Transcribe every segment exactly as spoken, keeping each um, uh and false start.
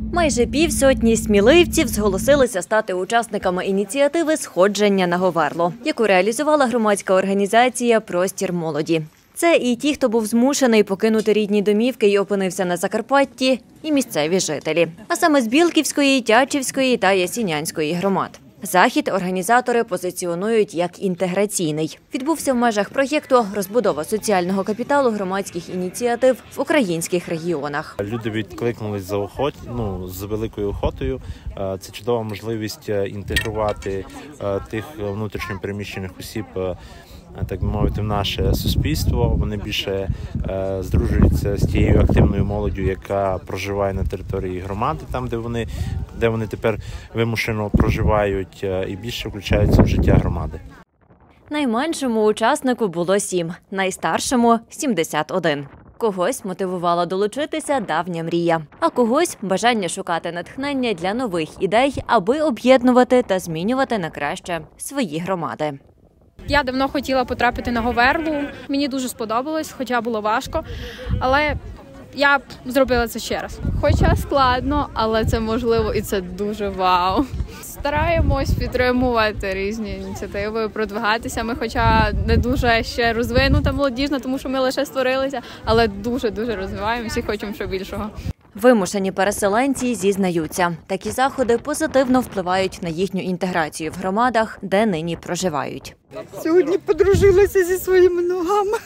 Майже півсотні сміливців зголосилися стати учасниками ініціативи «Сходження на Говерло», яку реалізувала громадська організація «Простір молоді». Це і ті, хто був змушений покинути рідні домівки і опинився на Закарпатті, і місцеві жителі. А саме з Білківської, Тячівської та Ясінянської громад. Захід організатори позиціонують як інтеграційний. Відбувся в межах проєкту «Розбудова соціального капіталу громадських ініціатив в українських регіонах». Люди відкликнулись за охот, ну, з великою охотою. Це чудова можливість інтегрувати тих внутрішньо переміщених осіб, так би мовити, в наше суспільство. Вони більше е, здружуються з тією активною молоддю, яка проживає на території громади, там, де вони, де вони тепер вимушено проживають, е, і більше включаються в життя громади. Найменшому учаснику було сім, найстаршому – сімдесят один. Когось мотивувала долучитися давня мрія, а когось – бажання шукати натхнення для нових ідей, аби об'єднувати та змінювати на краще свої громади. Я давно хотіла потрапити на Говерлу, мені дуже сподобалось, хоча було важко, але я б зробила це ще раз. Хоча складно, але це можливо і це дуже вау. Стараємось підтримувати різні ініціативи, продвигатися. Ми хоча не дуже ще розвинута молодіжна, тому що ми лише створилися, але дуже-дуже розвиваємося і хочемо ще більшого. Вимушені переселенці зізнаються, такі заходи позитивно впливають на їхню інтеграцію в громадах, де нині проживають. Сьогодні подружилася зі своїми ногами.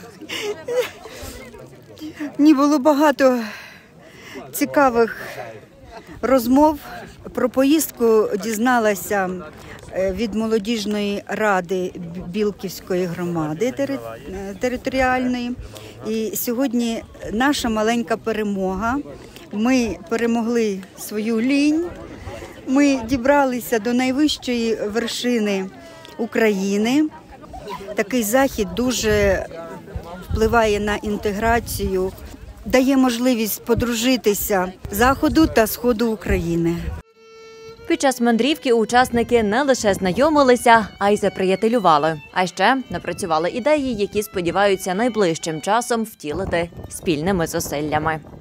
Мені було багато цікавих розмов. Про поїздку дізналася від молодіжної ради Білківської громади територіальної. І сьогодні наша маленька перемога. Ми перемогли свою лінь, ми дібралися до найвищої вершини України. Такий захід дуже впливає на інтеграцію, дає можливість подружитися Заходу та Сходу України. Під час мандрівки учасники не лише знайомилися, а й заприятелювали. А ще напрацювали ідеї, які сподіваються найближчим часом втілити спільними зусиллями.